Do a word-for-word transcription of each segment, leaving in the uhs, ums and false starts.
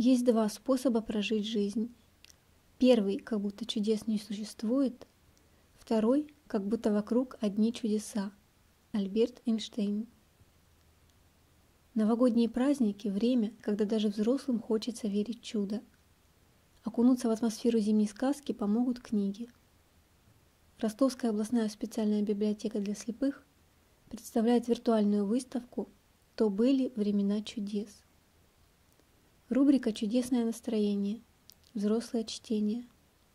Есть два способа прожить жизнь. Первый, как будто чудес не существует. Второй, как будто вокруг одни чудеса. Альберт Эйнштейн. Новогодние праздники – время, когда даже взрослым хочется верить в чудо. Окунуться в атмосферу зимней сказки помогут книги. Ростовская областная специальная библиотека для слепых представляет виртуальную выставку «То были времена чудес». Рубрика «Чудесное настроение. Взрослое чтение».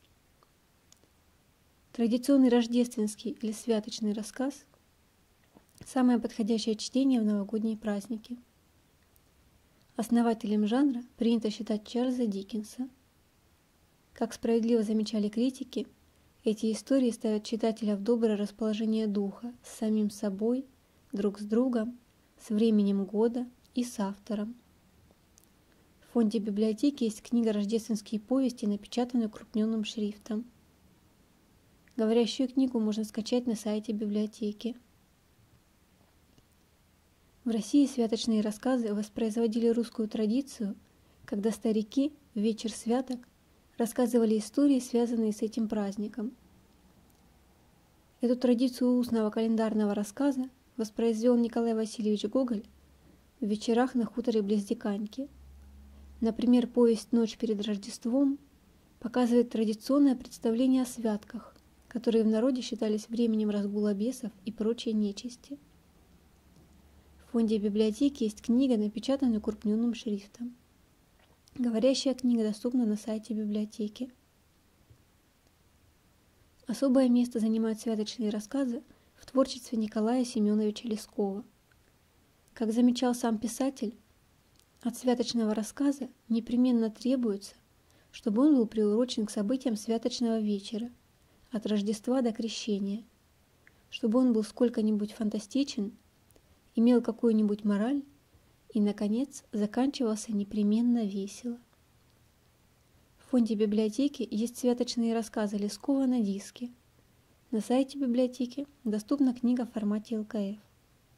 Традиционный рождественский или святочный рассказ – самое подходящее чтение в новогодние праздники. Основателем жанра принято считать Чарльза Диккенса. Как справедливо замечали критики, эти истории ставят читателя в доброе расположение духа с самим собой, друг с другом, с временем года и с автором. В фонде библиотеки есть книга «Рождественские повести», напечатанная крупненным шрифтом. Говорящую книгу можно скачать на сайте библиотеки. В России святочные рассказы воспроизводили русскую традицию, когда старики в вечер святок рассказывали истории, связанные с этим праздником. Эту традицию устного календарного рассказа воспроизвел Николай Васильевич Гоголь в «Вечерах на хуторе близ Диканьки». Например, повесть «Ночь перед Рождеством» показывает традиционное представление о святках, которые в народе считались временем разгула бесов и прочей нечисти. В фонде библиотеки есть книга, напечатанная крупненным шрифтом. Говорящая книга доступна на сайте библиотеки. Особое место занимают святочные рассказы в творчестве Николая Семеновича Лескова. Как замечал сам писатель, от святочного рассказа непременно требуется, чтобы он был приурочен к событиям святочного вечера, от Рождества до Крещения, чтобы он был сколько-нибудь фантастичен, имел какую-нибудь мораль и, наконец, заканчивался непременно весело. В фонде библиотеки есть святочные рассказы Лескова на диске. На сайте библиотеки доступна книга в формате эл ка эф.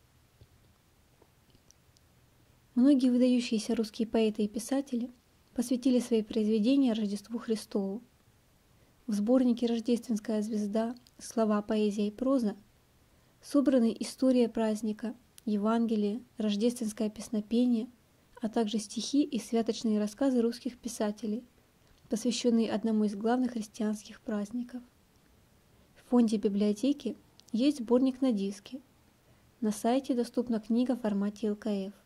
Многие выдающиеся русские поэты и писатели посвятили свои произведения Рождеству Христову. В сборнике «Рождественская звезда. Слова, поэзия и проза» собраны история праздника, Евангелие, рождественское песнопение, а также стихи и святочные рассказы русских писателей, посвященные одному из главных христианских праздников. В фонде библиотеки есть сборник на диске. На сайте доступна книга в формате эл ка эф.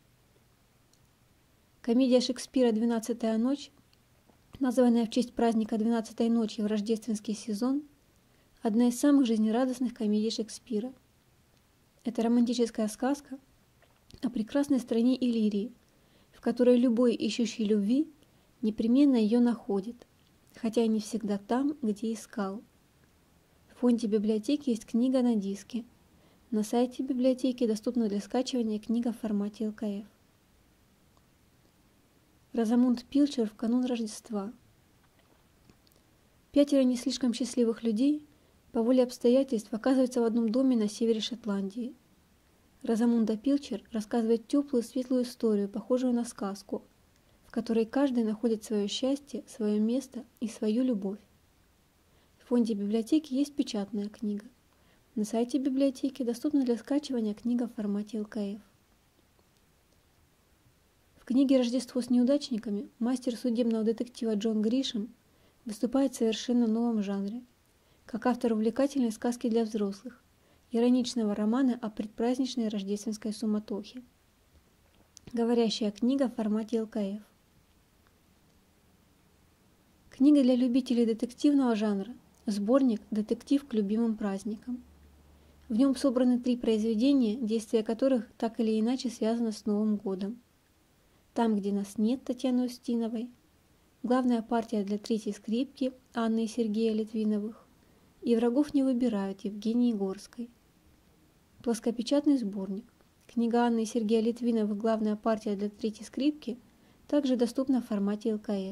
Комедия Шекспира «Двенадцатая ночь», названная в честь праздника двенадцатой ночи в рождественский сезон, одна из самых жизнерадостных комедий Шекспира. Это романтическая сказка о прекрасной стране Иллирии, в которой любой ищущий любви непременно ее находит, хотя и не всегда там, где искал. В фонде библиотеки есть книга на диске. На сайте библиотеки доступна для скачивания книга в формате эл ка эф. Розамунд Пилчер в канун Рождества. Пятеро не слишком счастливых людей по воле обстоятельств оказываются в одном доме на севере Шотландии. Розамунда Пилчер рассказывает теплую светлую историю, похожую на сказку, в которой каждый находит свое счастье, свое место и свою любовь. В фонде библиотеки есть печатная книга. На сайте библиотеки доступна для скачивания книга в формате эл ка эф. В книге «Рождество с неудачниками» мастер судебного детектива Джон Гришэм выступает в совершенно новом жанре, как автор увлекательной сказки для взрослых, ироничного романа о предпраздничной рождественской суматохе. Говорящая книга в формате эл ка эф. Книга для любителей детективного жанра, сборник «Детектив к любимым праздникам». В нем собраны три произведения, действие которых так или иначе связано с Новым годом. «Там, где нас нет» Татьяны Устиновой, главная партия для третьей скрипки Анны и Сергея Литвиновых и «Врагов не выбирают» Евгении Горской. Плоскопечатный сборник. Книга Анны и Сергея Литвиновых «Главная партия для третьей скрипки» также доступна в формате эл ка эф.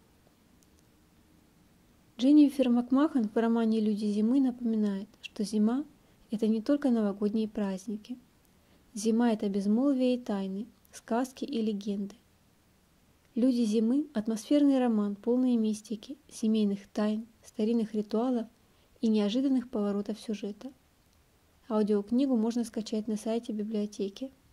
Дженнифер Макмахан в романе «Люди зимы» напоминает, что зима – это не только новогодние праздники. Зима – это безмолвие и тайны, сказки и легенды. «Люди зимы» — атмосферный роман, полный мистики, семейных тайн, старинных ритуалов и неожиданных поворотов сюжета. Аудиокнигу можно скачать на сайте библиотеки.